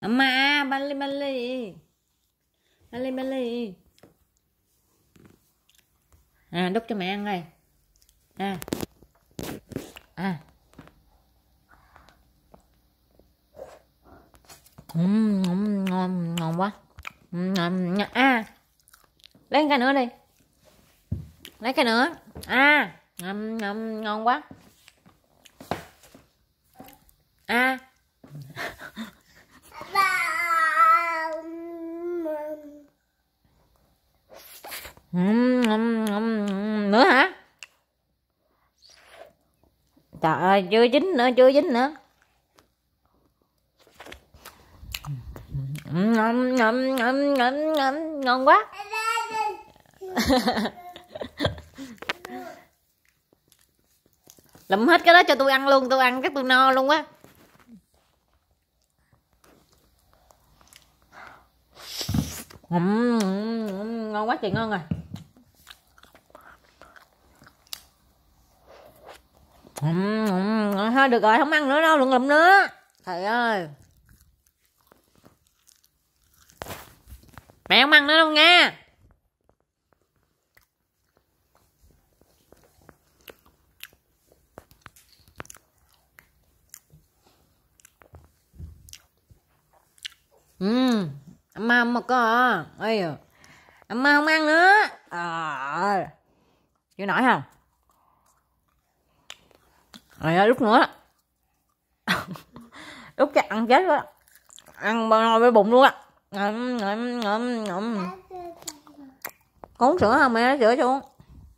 Amma bali bali. Bali bali. Đút cho mẹ ăn đây. Ngon quá. Lấy cái nữa đi. Lấy cái nữa. Ngon quá. Nữa hả? Trời ơi, chưa chín nữa. Ngon quá. Lụm hết cái đó cho tôi ăn luôn, tôi ăn cái tôi no luôn á. Ngon quá trời ngon rồi. Thôi được rồi, không ăn nữa đâu, đừng lụm nữa. Trời ơi. Mẹ không ăn nữa đâu nha. Amma có à. Ây da. Amma không ăn nữa. Chịu nổi không? Rồi lúc nữa. Lúc chắc ăn chết quá. Ăn bao no với bụng luôn á. Có uống sữa không mẹ? Lấy sữa xuống.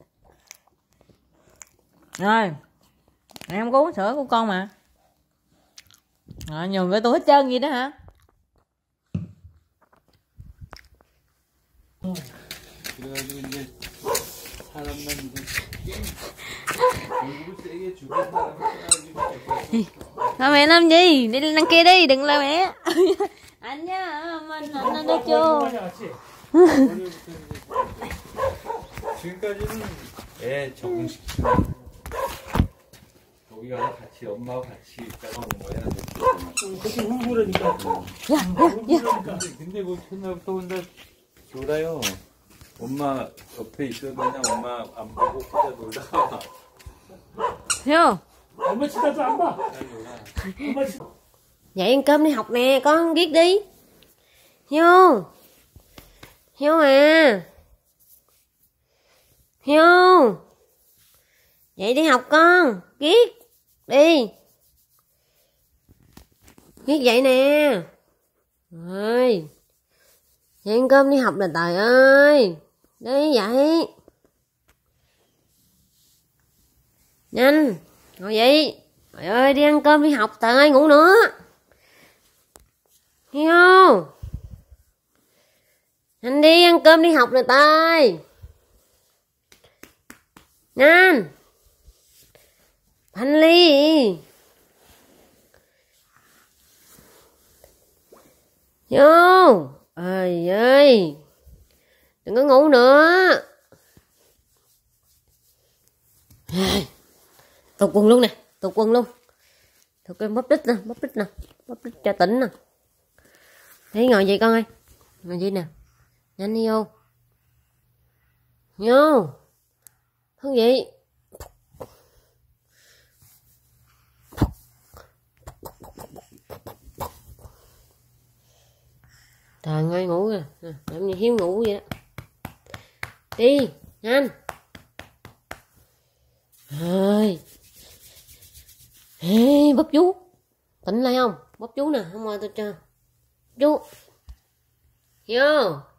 Rồi. Mẹ không có uống sữa của con mà. Rồi nhường với tôi hết trơn gì đó hả? 그래가지고 이제 사람만 Thôi mẹ làm gì? Đi đằng kia đi, đừng là mẹ. Anh nhá, mình anh đi chưa? 지금까지는 애 적응시키고 거기 가서 같이 엄마하고 같이 있다가 오는 거야. 그렇게 울부러니까. 근데 뭐 첫날부터 혼자 놀아요. 엄마 옆에 있어도 그냥 엄마 안 보고 혼자 놀다가. Hiếu. 엄마 치다도 안 봐. 엄마 치. Dậy ăn cơm đi học nè, con viết đi. Hiếu. Hiếu à. Hiếu. Dậy đi học con, viết đi. Viết vậy nè. Rồi. Dậy ăn cơm đi học nè trời ơi. Đi vậy. Nhanh. Ngồi dậy. Trời ơi đi ăn cơm đi học trời ơi ngủ nữa. Hiếu. Nhanh đi ăn cơm đi học nè tay. Nhanh. Thanh ly. Vô. Ơi ơi. Đừng có ngủ nữa. Tụt quần luôn nè. Tụt quần luôn. Tụt cái bóp đít nè. Bóp đít cho tỉnh nè. Thấy ngồi vậy con ơi. Ngồi vậy nè. Nhanh đi vô. Vô. Không vậy. Trời ơi ngủ kìa. Làm như Hiếu ngủ vậy đó. Đi. Nhanh. Rồi. Ê, bóp chú. Tỉnh lại không? Bóp chú nè. Không ngoài tôi cho. Chú. Vô.